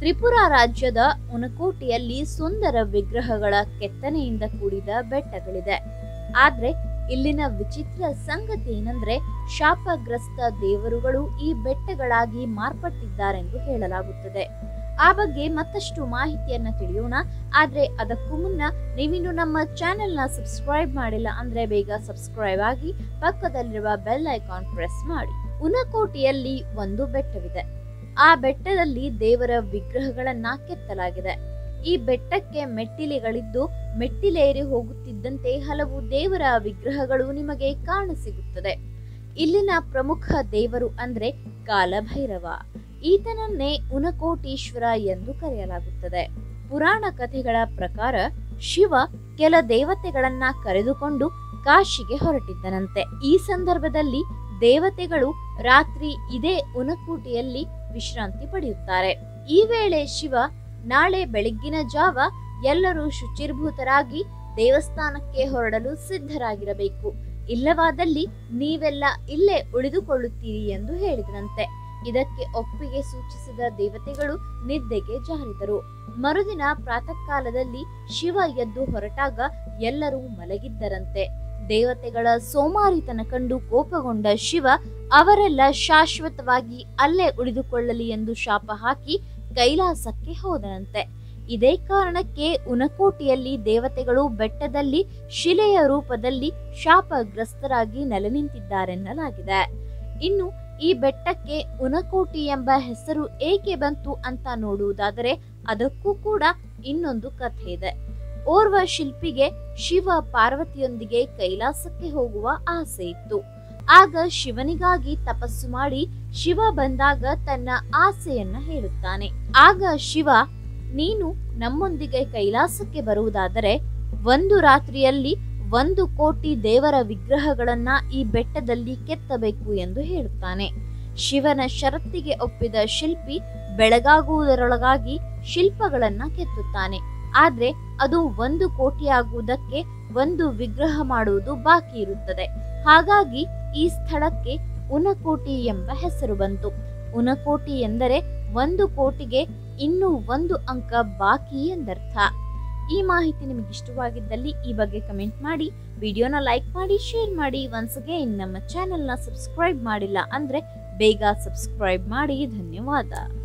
ತ್ರಿಪುರ ರಾಜ್ಯದ ಉನಕೋಟಿಯಲ್ಲಿ ಸುಂದರ ವಿಗ್ರಹಗಳ ಕೆತ್ತನೆಯಿಂದ ಕೂಡಿದ ಬೆಟ್ಟಗಳಿದೆ. ಆದ್ರೆ ಇಲ್ಲಿನ ವಿಚಿತ್ರ ಸಂಗತಿ ಏನಂದ್ರೆ ಶಾಪಗ್ರಸ್ತ ದೇವರುಗಳು ಈ ಬೆಟ್ಟಗಳಾಗಿ ಮಾರ್ಪಟ್ಟಿದ್ದಾರೆಂದು ಹೇಳಲಾಗುತ್ತದೆ. ಆ ಬಗ್ಗೆ ಮತ್ತಷ್ಟು ಮಾಹಿತಿಯನ್ನ ತಿಳಿಯೋಣ. ಆದ್ರೆ ಅದಕ್ಕೂ ಮುನ್ನ ನೀವಿನ್ನು ನಮ್ಮ ಚಾನೆಲ್ ನ ಸಬ್ಸ್ಕ್ರೈಬ್ ಮಾಡಿಲ್ಲ ಅಂದ್ರೆ ಬೇಗ ಸಬ್ಸ್ಕ್ರೈಬ್ ಆಗಿ ಪಕ್ಕದಲ್ಲಿರುವ ಬೆಲ್ ಐಕಾನ್ ಪ್ರೆಸ್ ಮಾಡಿ. ಉನಕೋಟಿಯಲ್ಲಿ ಒಂದು ಬೆಟ್ಟವಿದೆ. ಆ ಬೆಟ್ಟದಲ್ಲಿ ದೇವರ ವಿಗ್ರಹಗಳನ್ನ ಕೆತ್ತಲಾಗಿದೆ. ಈ ಬೆಟ್ಟಕ್ಕೆ ಮೆಟ್ಟಿಲೆಗಳಿದ್ದು ಮೆಟ್ಟಿಲೇರಿ ಹೋಗುತ್ತಿದ್ದಂತೆ ಹಲವು ದೇವರ ವಿಗ್ರಹಗಳು ನಿಮಗೆ ಕಾಣಸಿಗುತ್ತದೆ. ಇಲ್ಲಿನ ಪ್ರಮುಖ ದೇವರು ಅಂದ್ರೆ ಕಾಲಭೈರವ. ಈತನನ್ನೇ ಉನಕೋಟೀಶ್ವರ ಎಂದು ಕರೆಯಲಾಗುತ್ತದೆ. ಪುರಾಣ ಕಥೆಗಳ ಪ್ರಕಾರ ಶಿವ ಕೆಲ ದೇವತೆಗಳನ್ನ ಕರೆದುಕೊಂಡು ಕಾಶಿಗೆ ಹೊರಟಿದ್ದನಂತೆ. ಈ ಸಂದರ್ಭದಲ್ಲಿ ದೇವತೆಗಳು ರಾತ್ರಿ ಇದೇ ಉನಕೋಟಿಯಲ್ಲಿ ವಿಶ್ರಾಂತಿ ಪಡೆಯುತ್ತಾರೆ. ಈ ವೇಳೆ ಶಿವ ನಾಳೆ ಬೆಳಗ್ಗಿನ ಜಾವ ಎಲ್ಲರೂ ಶುಚಿರ್ಭೂತರಾಗಿ ದೇವಸ್ಥಾನಕ್ಕೆ ಹೊರಡಲು ಸಿದ್ಧರಾಗಿರಬೇಕು, ಇಲ್ಲವಾದಲ್ಲಿ ನೀವೆಲ್ಲ ಇಲ್ಲೇ ಉಳಿದುಕೊಳ್ಳುತ್ತೀರಿ ಎಂದು ಹೇಳಿದನಂತೆ. ಇದಕ್ಕೆ ಒಪ್ಪಿಗೆ ಸೂಚಿಸಿದ ದೇವತೆಗಳು ನಿದ್ದೆಗೆ ಜಾರಿದರು. ಮರುದಿನ ಪ್ರಾತಃ ಕಾಲದಲ್ಲಿ ಶಿವ ಎದ್ದು ಹೊರಟಾಗ ಎಲ್ಲರೂ ಮಲಗಿದ್ದರಂತೆ. ದೇವತೆಗಳ ಸೋಮಾರಿತನ ಕಂಡು ಕೋಪಗೊಂಡ ಶಿವ ಅವರೆಲ್ಲ ಶಾಶ್ವತವಾಗಿ ಅಲ್ಲೇ ಉಳಿದುಕೊಳ್ಳಲಿ ಎಂದು ಶಾಪ ಹಾಕಿ ಕೈಲಾಸಕ್ಕೆ ಹೋದನಂತೆ. ಇದೇ ಕಾರಣಕ್ಕೆ ಉನಕೋಟಿಯಲ್ಲಿ ದೇವತೆಗಳು ಬೆಟ್ಟದಲ್ಲಿ ಶಿಲೆಯ ರೂಪದಲ್ಲಿ ಶಾಪಗ್ರಸ್ತರಾಗಿ ನೆಲೆ ನಿಂತಿದ್ದಾರೆನ್ನಲಾಗಿದೆ. ಇನ್ನು ಈ ಬೆಟ್ಟಕ್ಕೆ ಉನಕೋಟಿ ಎಂಬ ಹೆಸರು ಏಕೆ ಬಂತು ಅಂತ ನೋಡುವುದಾದರೆ ಅದಕ್ಕೂ ಕೂಡ ಇನ್ನೊಂದು ಕಥೆ ಇದೆ. ಓರ್ವ ಶಿಲ್ಪಿಗೆ ಶಿವ ಪಾರ್ವತಿಯೊಂದಿಗೆ ಕೈಲಾಸಕ್ಕೆ ಹೋಗುವ ಆಸೆ ಇತ್ತು. ಆಗ ಶಿವನಿಗಾಗಿ ತಪಸ್ಸು ಮಾಡಿ ಶಿವ ಬಂದಾಗ ತನ್ನ ಆಸೆಯನ್ನ ಹೇಳುತ್ತಾನೆ. ಆಗ ಶಿವ, ನೀನು ನಮ್ಮೊಂದಿಗೆ ಕೈಲಾಸಕ್ಕೆ ಬರುವುದಾದರೆ ಒಂದು ರಾತ್ರಿಯಲ್ಲಿ 1 ಕೋಟಿ ದೇವರ ವಿಗ್ರಹಗಳನ್ನ ಈ ಬೆಟ್ಟದಲ್ಲಿ ಕೆತ್ತಬೇಕು ಎಂದು ಹೇಳುತ್ತಾನೆ. ಶಿವನ ಷರತ್ತಿಗೆ ಒಪ್ಪಿದ ಶಿಲ್ಪಿ ಬೆಳಗಾಗುವುದರೊಳಗಾಗಿ ಶಿಲ್ಪಗಳನ್ನ ಕೆತ್ತುತ್ತಾನೆ. ಆದ್ರೆ ಅದು 1 ಕೋಟಿಯಾಗುವುದಕ್ಕೆ 1 ವಿಗ್ರಹ ಮಾಡುವುದು ಬಾಕಿ ಇರುತ್ತದೆ. ಹಾಗಾಗಿ ಈ ಸ್ಥಳಕ್ಕೆ ಉನಕೋಟಿ ಎಂಬ ಹೆಸರು ಬಂತು. ಉನಕೋಟಿ ಎಂದರೆ 1 ಕೋಟಿಗೆ ಇನ್ನೂ 1 ಅಂಕ ಬಾಕಿ ಎಂದರ್ಥ. ಈ ಮಾಹಿತಿ ನಿಮಗೆ ಇಷ್ಟವಾಗಿದ್ದಲ್ಲಿ ಈ ಬಗ್ಗೆ ಕಮೆಂಟ್ ಮಾಡಿ, ವಿಡಿಯೋನ ಲೈಕ್ ಮಾಡಿ, ಶೇರ್ ಮಾಡಿ. ಒನ್ಸ್ ಅಗೇನ್ ನಮ್ಮ ಚಾನೆಲ್ನ ಸಬ್ಸ್ಕ್ರೈಬ್ ಮಾಡಿಲ್ಲ ಅಂದ್ರೆ ಬೇಗ ಸಬ್ಸ್ಕ್ರೈಬ್ ಮಾಡಿ. ಧನ್ಯವಾದ.